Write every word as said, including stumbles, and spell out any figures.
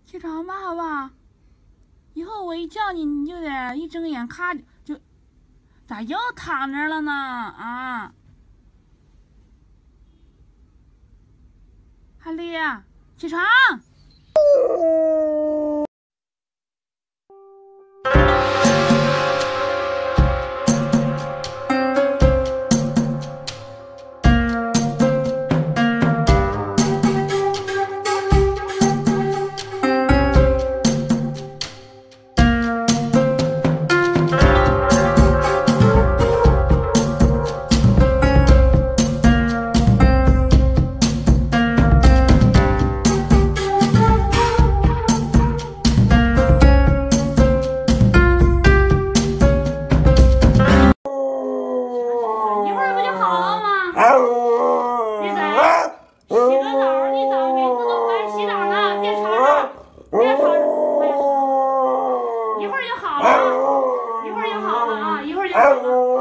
起床吧，好不好？以后我一叫你，你就得一睁眼咔就，咋又躺着了呢？啊，哈利，起床！ 一会儿就好了啊，一会儿就好了。